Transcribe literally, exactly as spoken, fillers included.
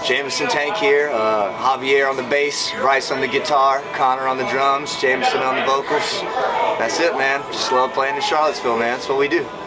Jameson Tank here, uh, Javier on the bass, Bryce on the guitar, Connor on the drums, Jameson on the vocals. That's it, man. Just love playing in Charlottesville, man. That's what we do.